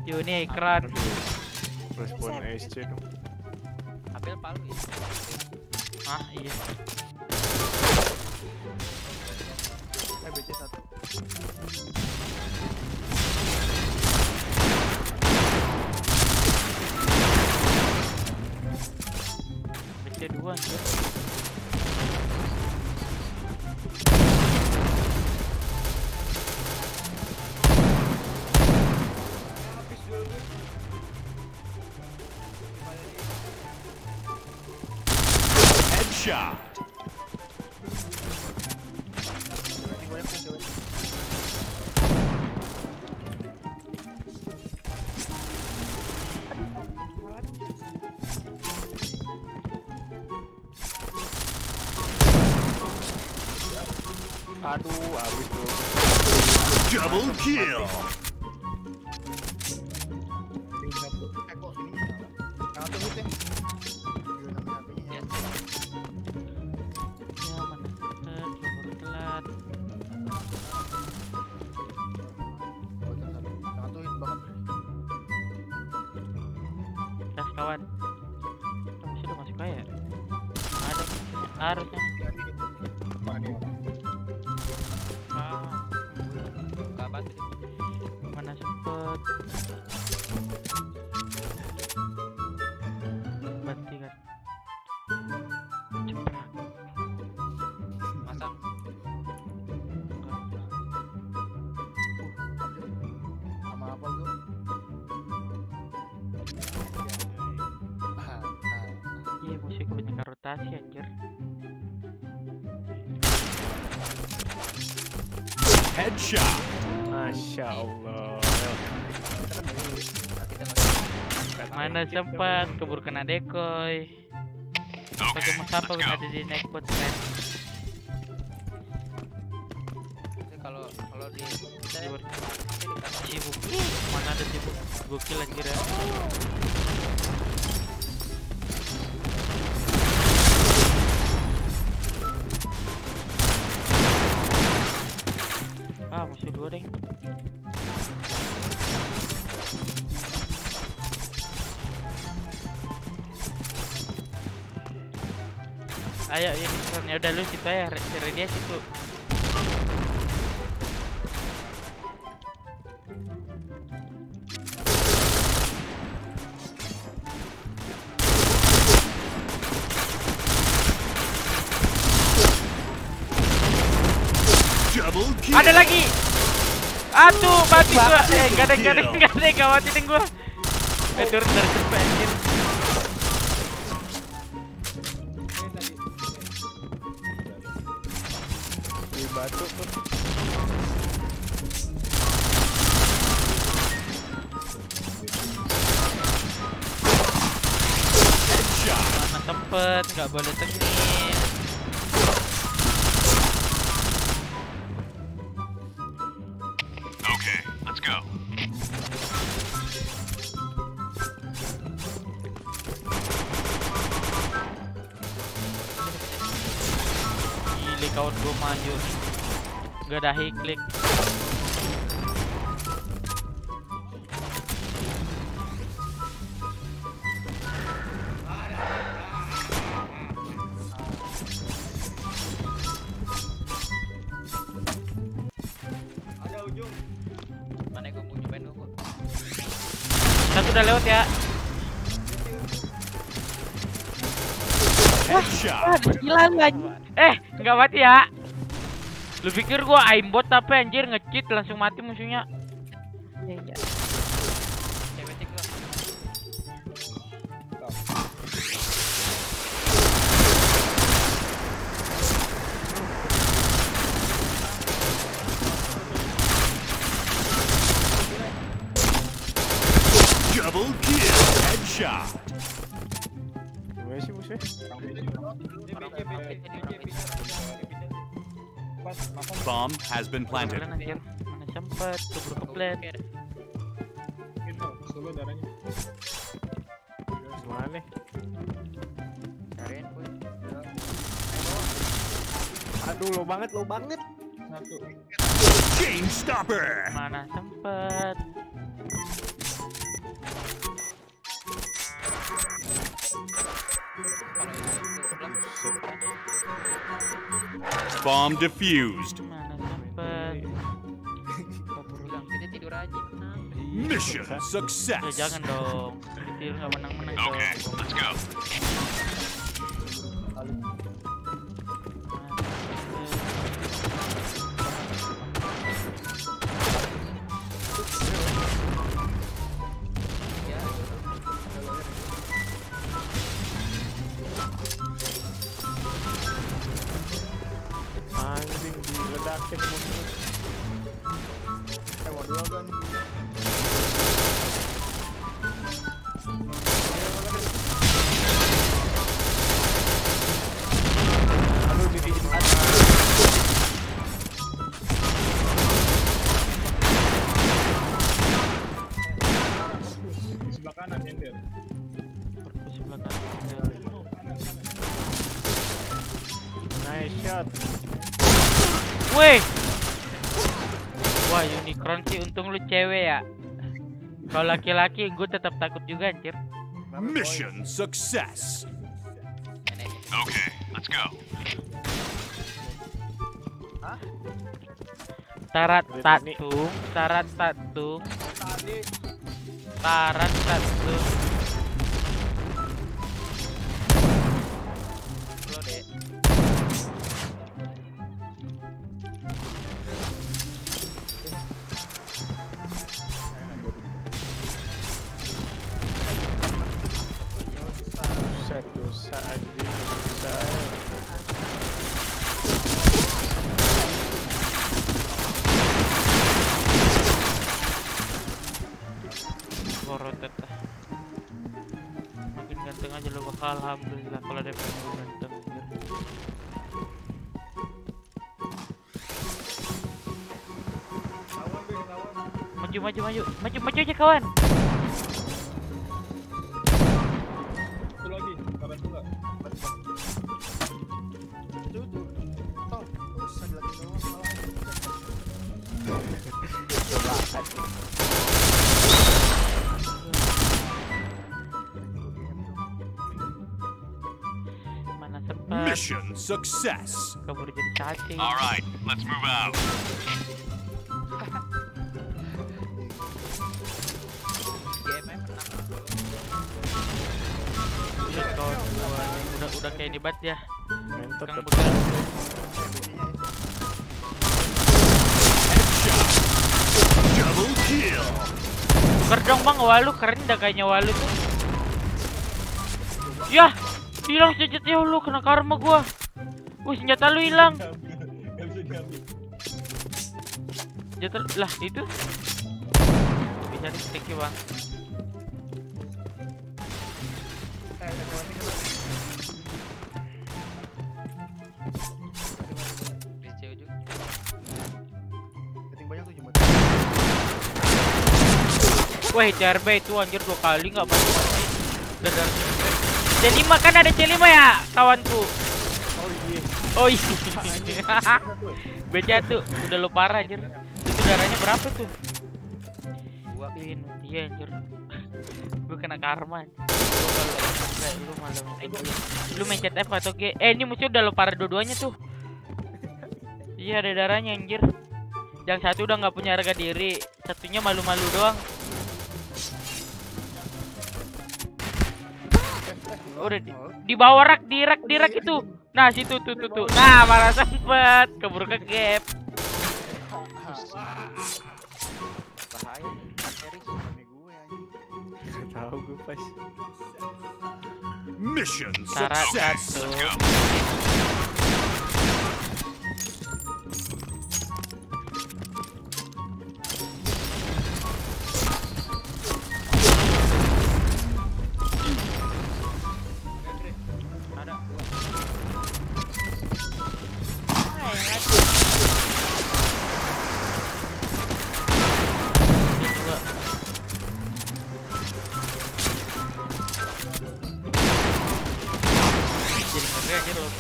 Ini ekran. Respon SC dong. Ambil palu ya. Ah iya. BC 1. BC 2 anjir. Headshot. Aduh, habis tuh. Double kill. Ya mana? Keburu telat. Gas kawan. Masih udah masuk kaya. Ada harusnya. Kabat. Mana sempet banti kan cepet Masang. Sama apa tuh? iya musik kebanyakan rotasi anjir. Headshot. Masya Allah. Mana sempat keburu kena decoy. Pakai siapa let's go. ada di netbot kan. Kalau di kita Sibuk. Mana ada sibuk. Gokil anjir ya. Ah, masih dua deh. Ayo ini udah lu situ ya, dia situ. Double kill. Ada lagi. Aduh, mati gua. Enggak ada kawatin gua. Turun dari cepet anjir. Di batu tuh. Headshot. Mana sempet, nggak boleh tengin. Okay, let's go. Gile kawan gua maju nih. Gak ada high click. mana gua mau nyobain dulu. Satu udah lewat ya. Headshot. Gila nggak mati ya. Lu pikir gua aimbot tapi anjir nge-cheat langsung mati musuhnya. Iya. Cewek cek gua. Double kill. Headshot. Gimana sih musuhnya? Bomb has been planted. Kalian anjir. Mana sempet keburu keplet. Solo darahnya. Gimana? Cariin boy. Aduh, lo banget. Satu. Chain stopper. Mana sempet. Kalau itu sebelah. Bomb defused. Mana sempet. Kabur ulang. Kita tidur aja. Tenang. Mission Ya success. jangan dong. Tidur nggak menang-menang dong. Okay, let's go. Ya. Anjing diledakin musuh. Mau dua kan? Aduh didiin. Di sebelah kanan nyender. Perpus sebelah kanan. Nice shot. Weh. Wah, Unicron sih untung lu cewek ya. Kalau laki-laki gue tetap takut juga anjir. Mission success. Okay, let's go. Tarat tatung, tarat tatung, Tadi tarat tatung. Lo deh. Dosa anjing. Dosa. Korotet lah. Makin ganteng aja lu bakal alhamdulillah kalau ada yang ganteng. lawan Bing, lawan. Maju aja kawan. Satu lagi, kanan pula. Itu. Tong, usah lagi doang. Mana sempat Mission success. kabur jadi cacing. All right, let's move out. Game menang. Lihat kawan gua yang udah kayak dibat ya. Mentor Kang tetap. begal. Double kill. Tuker dong bang, Walu keren dah kayaknya Walu tuh. Yah, hilang senjata lu, kena karma gua. Wih, senjata lu hilang. Gak bisa diambil. Senjata lah itu. Bisa di stick ya bang. DC juga. Keting banyak tuh cuma. Wah, CRB itu anjir 2 kali nggak mati. Dadar. C5 kan ada C5 ya, kawanku. Oh iya. BC tuh udah lo parah anjir. Itu darahnya berapa tuh? 2. Iya anjir. Gue kena karma. Lu malah lu main chat F atau G? Ini musuh udah lo parah dua-duanya tuh. Iya ada darahnya anjir. Yang satu udah nggak punya harga diri, satunya malu-malu doang. Udah di bawah rak, di rak itu. Nah situ tuh. Nah malah sempet keburu ke gap. Bahaya. Series. Ini gue anjing. Gak tahu gue pas. Mission Tarat success. satu. Let's go. Ada. Jadi ngeri aja loh.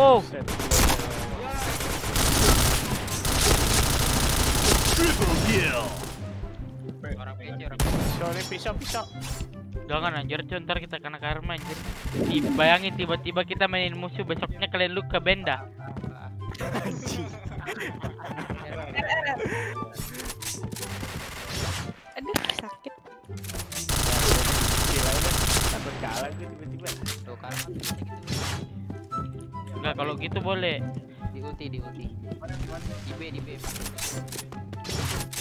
Wow. Buset. Triple kill. Orang PC, orang Sorry, pisau. Jangan anjir, cuy, ntar kita kena karma anjir. Bayangin tiba-tiba kita mainin musuh, besoknya kalian lu ke benda. Aduh, sakit. Gila ya. Takut kalah gue tiba-tiba. tuh kan gitu. Enggak, kalau gitu boleh. Di ulti. Di B.